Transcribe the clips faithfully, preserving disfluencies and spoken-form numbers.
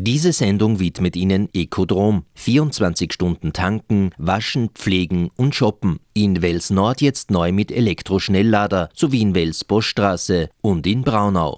Diese Sendung widmet Ihnen Ecodrom. vierundzwanzig Stunden tanken, waschen, pflegen und shoppen. In Wels Nord jetzt neu mit Elektroschnelllader, sowie in Wels Boschstraße und in Braunau.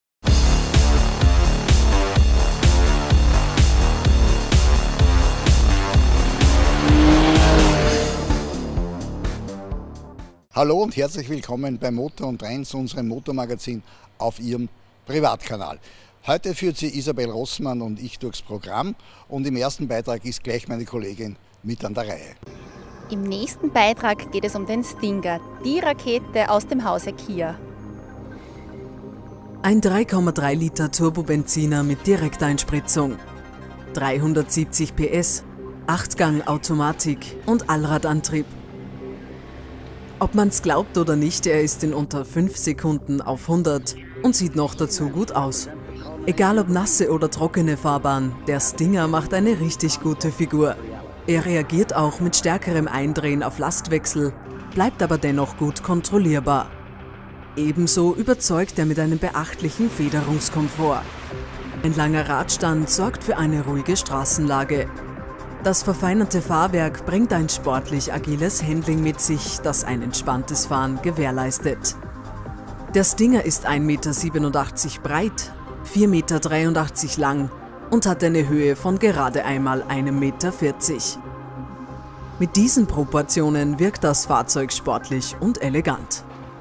Hallo und herzlich willkommen bei Motor und Trends, unserem Motormagazin auf Ihrem Privatkanal. Heute führt Sie Isabel Rossmann und ich durchs Programm und im ersten Beitrag ist gleich meine Kollegin mit an der Reihe. Im nächsten Beitrag geht es um den Stinger, die Rakete aus dem Hause Kia. Ein drei Komma drei Liter Turbobenziner mit Direkteinspritzung, dreihundertsiebzig P S, acht Gang Automatik und Allradantrieb. Ob man's glaubt oder nicht, er ist in unter fünf Sekunden auf hundert und sieht noch dazu gut aus. Egal ob nasse oder trockene Fahrbahn, der Stinger macht eine richtig gute Figur. Er reagiert auch mit stärkerem Eindrehen auf Lastwechsel, bleibt aber dennoch gut kontrollierbar. Ebenso überzeugt er mit einem beachtlichen Federungskomfort. Ein langer Radstand sorgt für eine ruhige Straßenlage. Das verfeinerte Fahrwerk bringt ein sportlich agiles Handling mit sich, das ein entspanntes Fahren gewährleistet. Der Stinger ist ein Meter siebenundachtzig breit, vier Meter dreiundachtzig lang und hat eine Höhe von gerade einmal ein Meter vierzig. Mit diesen Proportionen wirkt das Fahrzeug sportlich und elegant.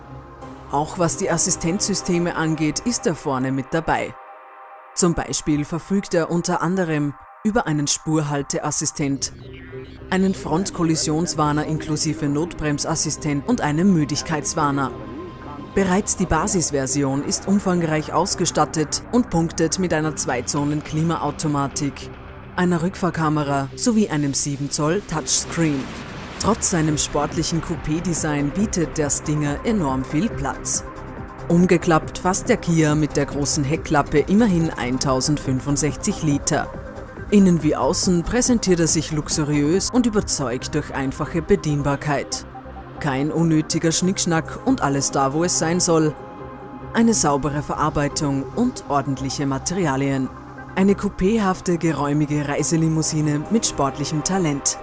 Auch was die Assistenzsysteme angeht, ist er vorne mit dabei. Zum Beispiel verfügt er unter anderem über einen Spurhalteassistent, einen Frontkollisionswarner inklusive Notbremsassistent und einen Müdigkeitswarner. Bereits die Basisversion ist umfangreich ausgestattet und punktet mit einer zwei Zonen Klimaautomatik, einer Rückfahrkamera sowie einem sieben Zoll Touchscreen. Trotz seinem sportlichen Coupé-Design bietet der Stinger enorm viel Platz. Umgeklappt fasst der Kia mit der großen Heckklappe immerhin eintausendfünfundsechzig Liter. Innen wie außen präsentiert er sich luxuriös und überzeugt durch einfache Bedienbarkeit. Kein unnötiger Schnickschnack und alles da, wo es sein soll. Eine saubere Verarbeitung und ordentliche Materialien. Eine coupéhafte, geräumige Reiselimousine mit sportlichem Talent.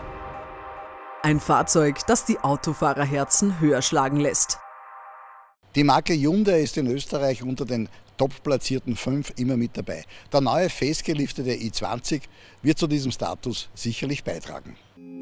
Ein Fahrzeug, das die Autofahrerherzen höher schlagen lässt. Die Marke Hyundai ist in Österreich unter den top-platzierten fünf immer mit dabei. Der neue faceliftete i zwanzig wird zu diesem Status sicherlich beitragen.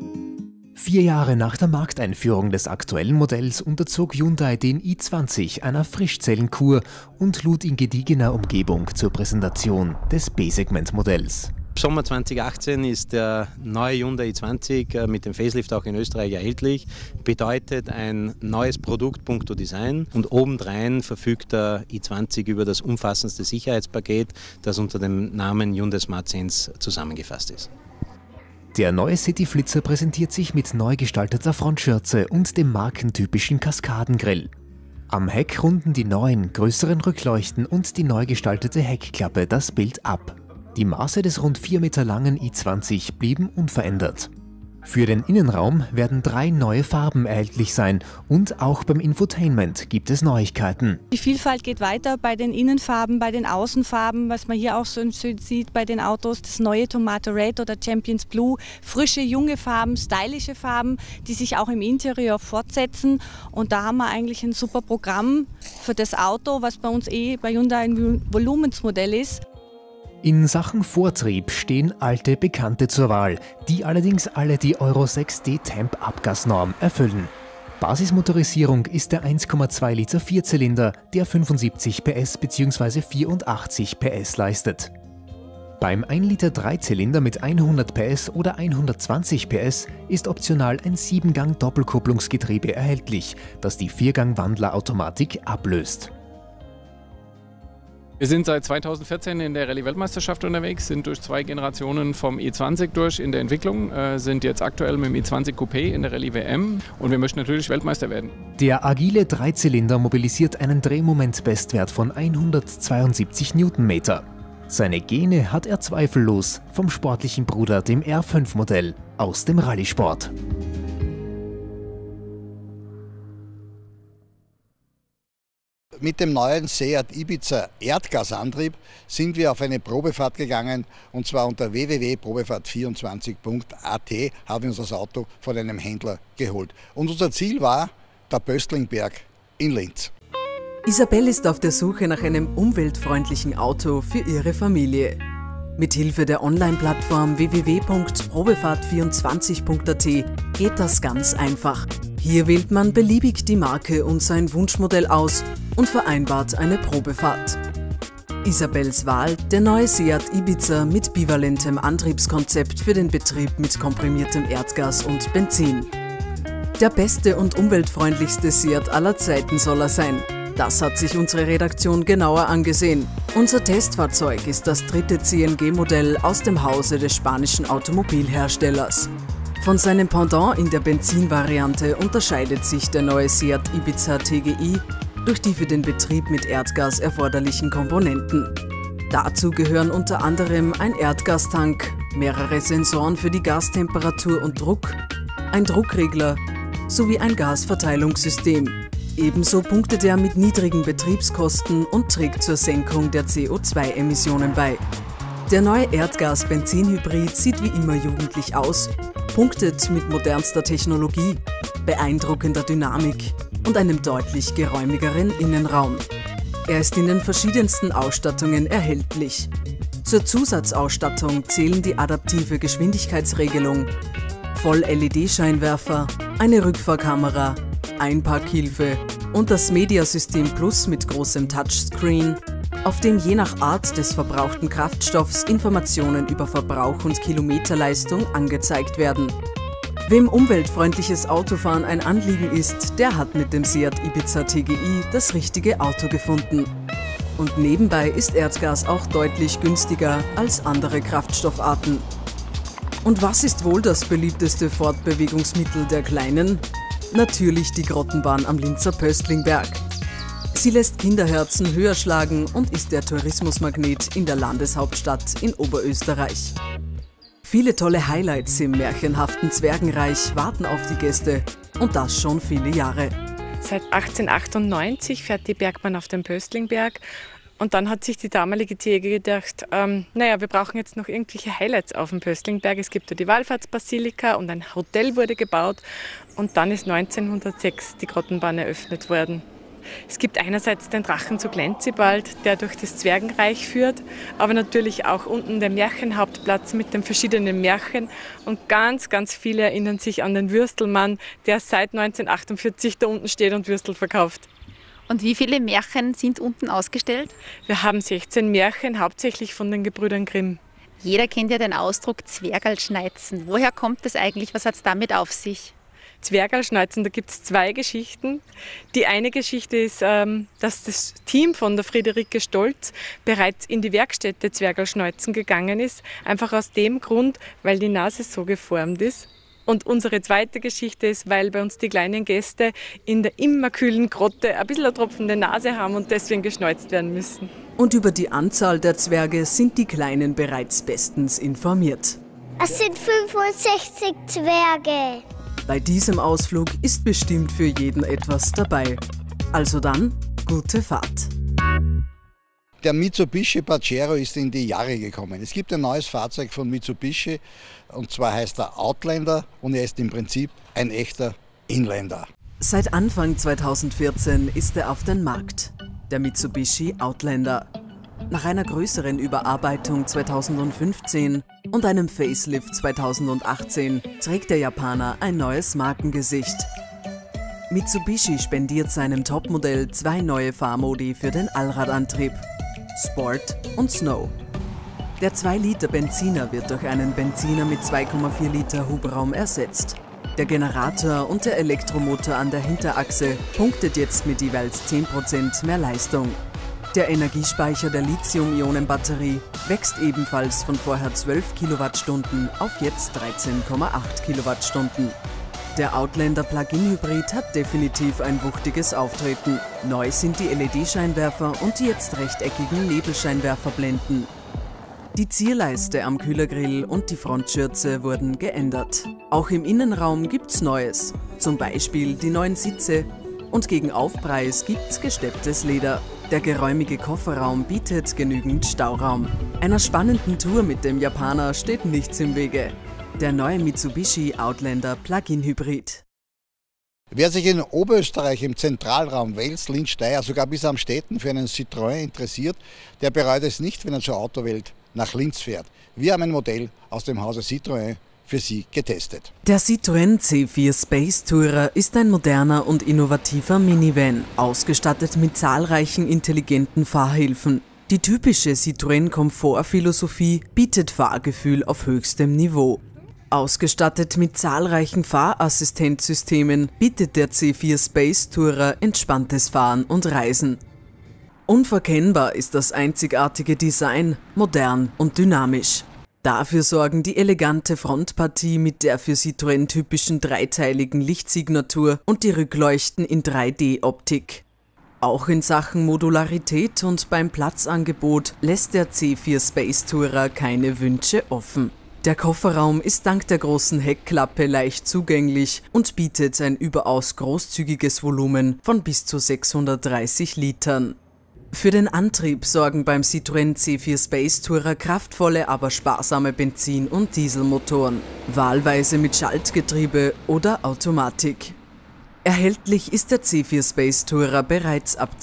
Vier Jahre nach der Markteinführung des aktuellen Modells unterzog Hyundai den i zwanzig einer Frischzellenkur und lud in gediegener Umgebung zur Präsentation des B-Segment-Modells. Sommer zweitausendachtzehn ist der neue Hyundai i zwanzig mit dem Facelift auch in Österreich erhältlich. Bedeutet ein neues Produkt punkto Design und obendrein verfügt der i zwanzig über das umfassendste Sicherheitspaket, das unter dem Namen Hyundai Smart Sense zusammengefasst ist. Der neue City-Flitzer präsentiert sich mit neu gestalteter Frontschürze und dem markentypischen Kaskadengrill. Am Heck runden die neuen, größeren Rückleuchten und die neu gestaltete Heckklappe das Bild ab. Die Maße des rund vier Meter langen i zwanzig blieben unverändert. Für den Innenraum werden drei neue Farben erhältlich sein und auch beim Infotainment gibt es Neuigkeiten. Die Vielfalt geht weiter bei den Innenfarben, bei den Außenfarben, was man hier auch so sieht bei den Autos, das neue Tomato Red oder Champions Blue, frische, junge Farben, stylische Farben, die sich auch im Interieur fortsetzen und da haben wir eigentlich ein super Programm für das Auto, was bei uns eh bei Hyundai ein Volumensmodell ist. In Sachen Vortrieb stehen alte Bekannte zur Wahl, die allerdings alle die Euro sechs D Temp Abgasnorm erfüllen. Basismotorisierung ist der eins Komma zwei Liter Vierzylinder, der fünfundsiebzig P S bzw. vierundachtzig P S leistet. Beim ein Liter Dreizylinder mit hundert P S oder hundertzwanzig P S ist optional ein sieben Gang Doppelkupplungsgetriebe erhältlich, das die vier Gang Wandlerautomatik ablöst. Wir sind seit zweitausendvierzehn in der Rallye-Weltmeisterschaft unterwegs, sind durch zwei Generationen vom i zwanzig durch in der Entwicklung, äh, sind jetzt aktuell mit dem i zwanzig Coupé in der Rallye-W M und wir möchten natürlich Weltmeister werden. Der agile Dreizylinder mobilisiert einen Drehmoment-Bestwert von hundertzweiundsiebzig Newtonmeter. Seine Gene hat er zweifellos vom sportlichen Bruder, dem R fünf Modell aus dem Rallye-Sport. mit dem neuen Seat Ibiza Erdgasantrieb sind wir auf eine Probefahrt gegangen, und zwar unter w w w punkt probefahrt vierundzwanzig punkt a t haben wir uns das Auto von einem Händler geholt. Und unser Ziel war der Pöstlingberg in Linz. Isabel ist auf der Suche nach einem umweltfreundlichen Auto für ihre Familie. Mit Hilfe der Online-Plattform w w w punkt probefahrt vierundzwanzig punkt a t geht das ganz einfach. Hier wählt man beliebig die Marke und sein Wunschmodell aus und vereinbart eine Probefahrt. Isabels Wahl: der neue Seat Ibiza mit bivalentem Antriebskonzept für den Betrieb mit komprimiertem Erdgas und Benzin. Der beste und umweltfreundlichste Seat aller Zeiten soll er sein. Das hat sich unsere Redaktion genauer angesehen. Unser Testfahrzeug ist das dritte C N G-Modell aus dem Hause des spanischen Automobilherstellers. Von seinem Pendant in der Benzinvariante unterscheidet sich der neue Seat Ibiza T G I durch die für den Betrieb mit Erdgas erforderlichen Komponenten. Dazu gehören unter anderem ein Erdgastank, mehrere Sensoren für die Gastemperatur und Druck, ein Druckregler sowie ein Gasverteilungssystem. Ebenso punktet er mit niedrigen Betriebskosten und trägt zur Senkung der C O zwei Emissionen bei. Der neue Erdgas-Benzin-Hybrid sieht wie immer jugendlich aus, punktet mit modernster Technologie, beeindruckender Dynamik und einem deutlich geräumigeren Innenraum. Er ist in den verschiedensten Ausstattungen erhältlich. Zur Zusatzausstattung zählen die adaptive Geschwindigkeitsregelung, Voll-L E D-Scheinwerfer, eine Rückfahrkamera, Einparkhilfe und das Mediasystem Plus mit großem Touchscreen, auf dem je nach Art des verbrauchten Kraftstoffs Informationen über Verbrauch und Kilometerleistung angezeigt werden. Wem umweltfreundliches Autofahren ein Anliegen ist, der hat mit dem Seat Ibiza T G I das richtige Auto gefunden. Und nebenbei ist Erdgas auch deutlich günstiger als andere Kraftstoffarten. Und was ist wohl das beliebteste Fortbewegungsmittel der Kleinen? Natürlich die Grottenbahn am Linzer Pöstlingberg. Sie lässt Kinderherzen höher schlagen und ist der Tourismusmagnet in der Landeshauptstadt in Oberösterreich. Viele tolle Highlights im märchenhaften Zwergenreich warten auf die Gäste, und das schon viele Jahre. Seit achtzehnhundertachtundneunzig fährt die Bergbahn auf den Pöstlingberg. Und dann hat sich die damalige T E G gedacht, ähm, naja, wir brauchen jetzt noch irgendwelche Highlights auf dem Pöstlingberg. Es gibt ja die Wallfahrtsbasilika und ein Hotel wurde gebaut. Und dann ist neunzehnhundertsechs die Grottenbahn eröffnet worden. Es gibt einerseits den Drachen zu Glenzibald, der durch das Zwergenreich führt, aber natürlich auch unten der Märchenhauptplatz mit den verschiedenen Märchen. Und ganz, ganz viele erinnern sich an den Würstelmann, der seit neunzehnhundertachtundvierzig da unten steht und Würstel verkauft. Und wie viele Märchen sind unten ausgestellt? Wir haben sechzehn Märchen, hauptsächlich von den Gebrüdern Grimm. Jeder kennt ja den Ausdruck Zwergalschneizen. Woher kommt das eigentlich? Was hat es damit auf sich? Zwergalschneuzen, da gibt es zwei Geschichten. Die eine Geschichte ist, ähm, dass das Team von der Friederike Stolz bereits in die Werkstätte Zwergalschneuzen gegangen ist. Einfach aus dem Grund, weil die Nase so geformt ist. Und unsere zweite Geschichte ist, weil bei uns die kleinen Gäste in der immer kühlen Grotte ein bisschen eine tropfende Nase haben und deswegen geschneuzt werden müssen. Und über die Anzahl der Zwerge sind die Kleinen bereits bestens informiert. Es sind fünfundsechzig Zwerge. Bei diesem Ausflug ist bestimmt für jeden etwas dabei. Also dann, gute Fahrt! Der Mitsubishi Pajero ist in die Jahre gekommen. Es gibt ein neues Fahrzeug von Mitsubishi, und zwar heißt er Outlander, und er ist im Prinzip ein echter Inlander. Seit Anfang zweitausendvierzehn ist er auf den Markt, der Mitsubishi Outlander. Nach einer größeren Überarbeitung zweitausendfünfzehn und einem Facelift zweitausendachtzehn trägt der Japaner ein neues Markengesicht. Mitsubishi spendiert seinem Topmodell zwei neue Fahrmodi für den Allradantrieb: Sport und Snow. Der zwei Liter Benziner wird durch einen Benziner mit zwei Komma vier Liter Hubraum ersetzt. Der Generator und der Elektromotor an der Hinterachse punktet jetzt mit jeweils zehn Prozent mehr Leistung. Der Energiespeicher der Lithium-Ionen-Batterie wächst ebenfalls von vorher zwölf Kilowattstunden auf jetzt dreizehn Komma acht Kilowattstunden. Der Outlander Plug-in-Hybrid hat definitiv ein wuchtiges Auftreten. Neu sind die L E D-Scheinwerfer und die jetzt rechteckigen Nebelscheinwerferblenden. Die Zierleiste am Kühlergrill und die Frontschürze wurden geändert. Auch im Innenraum gibt's Neues, zum Beispiel die neuen Sitze, und gegen Aufpreis gibt's gestepptes Leder. Der geräumige Kofferraum bietet genügend Stauraum. Einer spannenden Tour mit dem Japaner steht nichts im Wege. Der neue Mitsubishi Outlander Plug-in Hybrid. Wer sich in Oberösterreich im Zentralraum Wels, Linz, Steyr, sogar bis am Städten für einen Citroën interessiert, der bereut es nicht, wenn er zur Autowelt nach Linz fährt. Wir haben ein Modell aus dem Hause Citroën für Sie getestet. Der Citroën C vier Space Tourer ist ein moderner und innovativer Minivan, ausgestattet mit zahlreichen intelligenten Fahrhilfen. Die typische Citroën-Komfortphilosophie bietet Fahrgefühl auf höchstem Niveau. Ausgestattet mit zahlreichen Fahrassistenzsystemen bietet der C vier Space Tourer entspanntes Fahren und Reisen. Unverkennbar ist das einzigartige Design, modern und dynamisch. Dafür sorgen die elegante Frontpartie mit der für Citroën typischen dreiteiligen Lichtsignatur und die Rückleuchten in drei D Optik. Auch in Sachen Modularität und beim Platzangebot lässt der C vier Space Tourer keine Wünsche offen. Der Kofferraum ist dank der großen Heckklappe leicht zugänglich und bietet ein überaus großzügiges Volumen von bis zu sechshundertdreißig Litern. Für den Antrieb sorgen beim Citroën C vier Space Tourer kraftvolle, aber sparsame Benzin- und Dieselmotoren, wahlweise mit Schaltgetriebe oder Automatik. Erhältlich ist der C vier Space Tourer bereits ab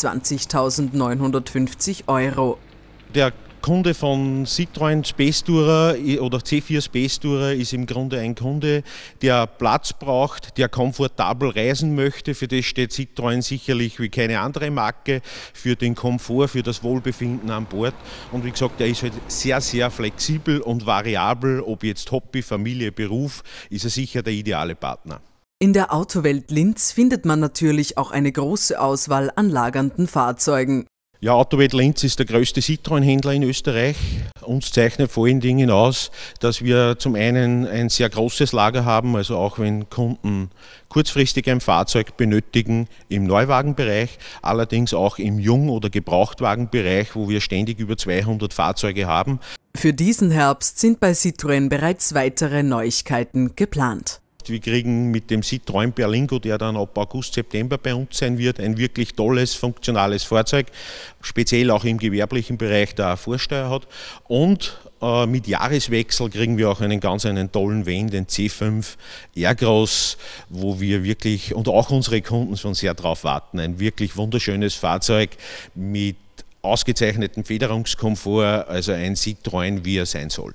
zwanzigtausendneunhundertfünfzig Euro. Der Kunde von Citroën Space Tourer oder C vier Space Tourer ist im Grunde ein Kunde, der Platz braucht, der komfortabel reisen möchte. Für das steht Citroën sicherlich wie keine andere Marke, für den Komfort, für das Wohlbefinden an Bord. Und wie gesagt, er ist halt sehr, sehr flexibel und variabel. Ob jetzt Hobby, Familie, Beruf, ist er sicher der ideale Partner. In der Autowelt Linz findet man natürlich auch eine große Auswahl an lagernden Fahrzeugen. Ja, Autowelt Linz ist der größte Citroën-Händler in Österreich. Uns zeichnet vor allen Dingen aus, dass wir zum einen ein sehr großes Lager haben, also auch wenn Kunden kurzfristig ein Fahrzeug benötigen im Neuwagenbereich, allerdings auch im Jung- oder Gebrauchtwagenbereich, wo wir ständig über zweihundert Fahrzeuge haben. Für diesen Herbst sind bei Citroën bereits weitere Neuigkeiten geplant. Wir kriegen mit dem Citroën Berlingo, der dann ab August, September bei uns sein wird, ein wirklich tolles, funktionales Fahrzeug, speziell auch im gewerblichen Bereich, der auch Vorsteuer hat. Und äh, mit Jahreswechsel kriegen wir auch einen ganz einen tollen Van, den C fünf Aircross, wo wir wirklich und auch unsere Kunden schon sehr drauf warten. Ein wirklich wunderschönes Fahrzeug mit ausgezeichnetem Federungskomfort, also ein Citroën, wie er sein soll.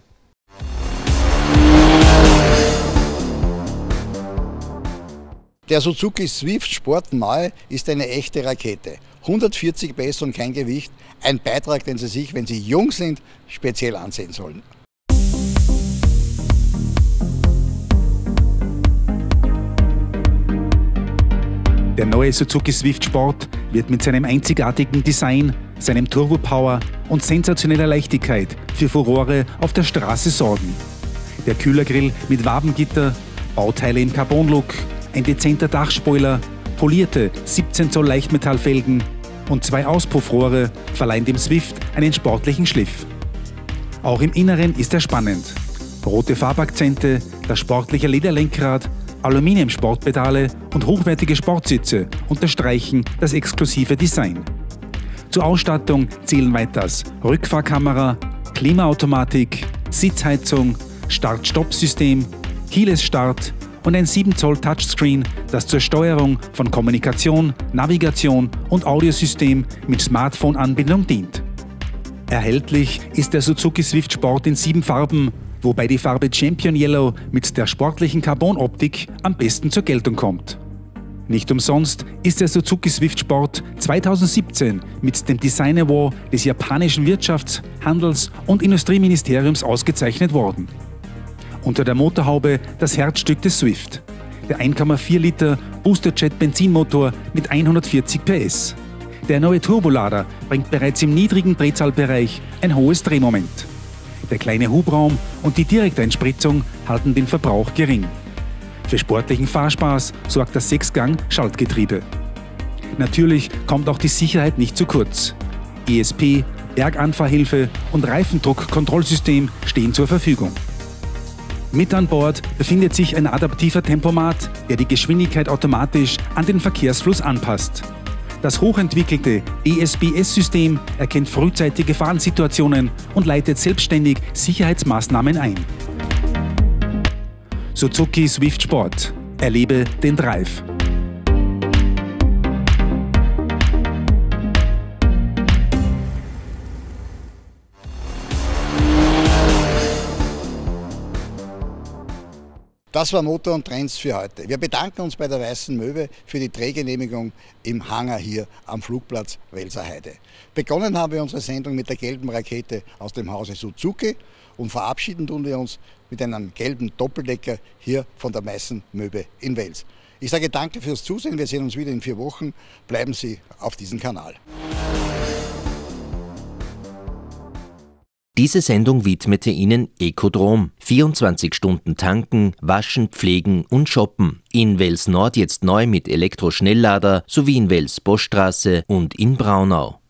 Der Suzuki Swift Sport Neu ist eine echte Rakete. hundertvierzig P S und kein Gewicht. Ein Beitrag, den Sie sich, wenn Sie jung sind, speziell ansehen sollen. Der neue Suzuki Swift Sport wird mit seinem einzigartigen Design, seinem Turbo-Power und sensationeller Leichtigkeit für Furore auf der Straße sorgen. Der Kühlergrill mit Wabengitter, Bauteile im Carbon-Look, ein dezenter Dachspoiler, polierte siebzehn Zoll Leichtmetallfelgen und zwei Auspuffrohre verleihen dem Swift einen sportlichen Schliff. Auch im Inneren ist er spannend. Rote Farbakzente, das sportliche Lederlenkrad, Aluminium-Sportpedale und hochwertige Sportsitze unterstreichen das exklusive Design. Zur Ausstattung zählen weiters Rückfahrkamera, Klimaautomatik, Sitzheizung, Start-Stopp-System, Keyless Start und ein sieben Zoll Touchscreen, das zur Steuerung von Kommunikation, Navigation und Audiosystem mit Smartphone-Anbindung dient. Erhältlich ist der Suzuki Swift Sport in sieben Farben, wobei die Farbe Champion Yellow mit der sportlichen Carbon-Optik am besten zur Geltung kommt. Nicht umsonst ist der Suzuki Swift Sport zweitausendsiebzehn mit dem Design Award des japanischen Wirtschafts-, Handels- und Industrieministeriums ausgezeichnet worden. Unter der Motorhaube das Herzstück des Swift, der eins Komma vier Liter Boosterjet-Benzinmotor mit hundertvierzig P S. Der neue Turbolader bringt bereits im niedrigen Drehzahlbereich ein hohes Drehmoment. Der kleine Hubraum und die Direkteinspritzung halten den Verbrauch gering. Für sportlichen Fahrspaß sorgt das Sechsgang-Schaltgetriebe. Natürlich kommt auch die Sicherheit nicht zu kurz. E S P, Berganfahrhilfe und Reifendruckkontrollsystem stehen zur Verfügung. Mit an Bord befindet sich ein adaptiver Tempomat, der die Geschwindigkeit automatisch an den Verkehrsfluss anpasst. Das hochentwickelte E S B S-System erkennt frühzeitig Gefahrensituationen und leitet selbstständig Sicherheitsmaßnahmen ein. Suzuki Swift Sport. Erlebe den Drive. Das war Motor und Trends für heute. Wir bedanken uns bei der Weißen Möwe für die Drehgenehmigung im Hangar hier am Flugplatz Welser Heide. Begonnen haben wir unsere Sendung mit der gelben Rakete aus dem Hause Suzuki und verabschieden tun wir uns mit einem gelben Doppeldecker hier von der Weißen Möwe in Wels. Ich sage danke fürs Zusehen. Wir sehen uns wieder in vier Wochen. Bleiben Sie auf diesem Kanal. Diese Sendung widmete Ihnen Ecodrom. vierundzwanzig Stunden tanken, waschen, pflegen und shoppen. In Wels Nord jetzt neu mit Elektroschnelllader sowie in Wels Boschstraße und in Braunau.